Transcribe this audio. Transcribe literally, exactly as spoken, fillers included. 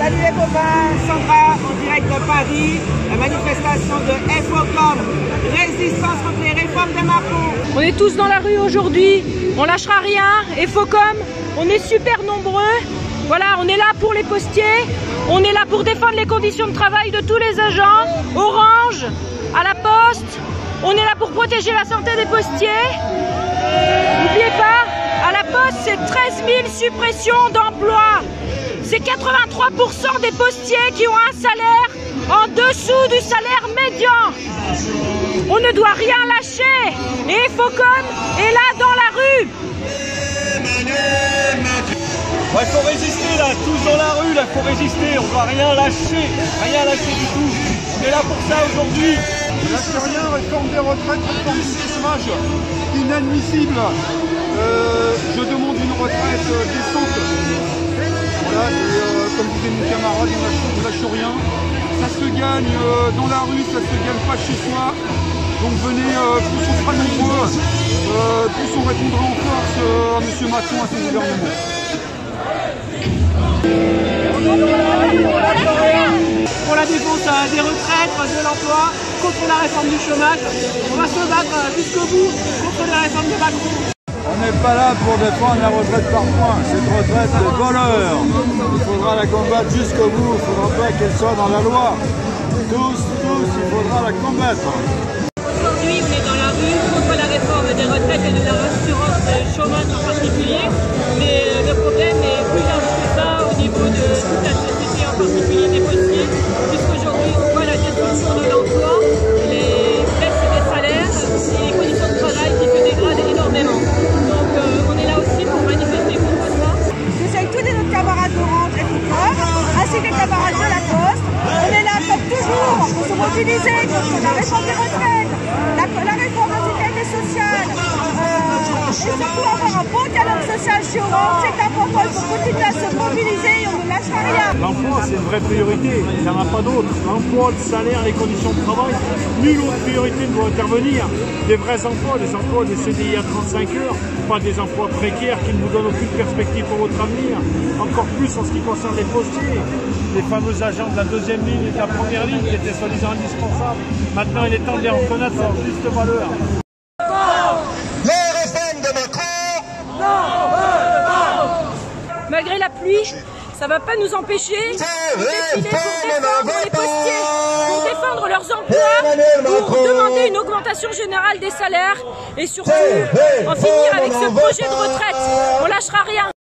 Salut les copains, Sandra en direct de Paris, la manifestation de FOCOM, résistance contre les réformes de Macron. On est tous dans la rue aujourd'hui, on lâchera rien, FOCOM, on est super nombreux. Voilà, on est là pour les postiers, on est là pour défendre les conditions de travail de tous les agents, Orange, à la Poste, on est là pour protéger la santé des postiers. N'oubliez pas, à la Poste, c'est treize mille suppressions d'emplois. C'est quatre-vingt-trois pour cent des postiers qui ont un salaire en dessous du salaire médian. On ne doit rien lâcher. Et FOCOM est là dans la rue. Il faut résister là, tous dans la rue, là, il faut résister. On ne doit rien lâcher, rien lâcher du tout. On est là pour ça aujourd'hui. Je lâche rien, réforme des retraites, réforme du chômage, inadmissible. Euh, je demande une retraite euh, décente. Voilà, et euh, comme disait mon camarade, on lâche, on lâche rien. Ça se gagne euh, dans la rue, ça se gagne pas chez soi. Donc venez, euh, plus on sera nombreux, euh, plus on répondra en force euh, à M. Macron, à son gouvernement. Pour la défense des retraites, de l'emploi, contre la réforme du chômage, on va se battre jusqu'au bout contre la réforme de Macron. On n'est pas là pour défendre la retraite par points, cette retraite de voleur. Il faudra la combattre jusqu'au bout, il ne faudra pas qu'elle soit dans la loi. Tous, tous, il faudra la combattre. Aujourd'hui, on est dans la rue contre la réforme des retraites et de l'assurance chômage en particulier. Mais le problème est plus large que ça au niveau de toute la société, en particulier des postiers, puisqu'aujourd'hui on voit la destruction de l'emploi, les baisses des salaires et les conditions de travail qui se dégradent énormément. Donc euh, on est là aussi pour manifester contre ça. Je salue tous nos camarades d'Orange et FOCOM, ainsi que les camarades de la Poste. On est là comme toujours pour se mobiliser contre la réforme des retraites, la, la réforme de la sécurité sociale, euh, et surtout avoir un bon dialogue social chez Orange. C'est important, il faut continuer à se mobiliser et on ne lâchera rien. L'emploi, c'est une vraie priorité, il n'y en a pas d'autre. L'emploi, le salaire, les conditions de travail, nulle autre priorité ne doit intervenir. Des vrais emplois, des emplois des C D I à trente-cinq heures, pas des emplois précaires qui ne vous donnent aucune perspective pour votre avenir. Encore plus en ce qui concerne les postiers, les fameux agents de la deuxième ligne et de la première ligne qui étaient soi-disant indispensables. Maintenant, il est temps de les reconnaître leur juste valeur. Malgré la pluie, ça ne va pas nous empêcher de défiler pour défendre les postiers, pour défendre leurs emplois, pour demander une augmentation générale des salaires et surtout en finir avec ce projet de retraite. On lâchera rien.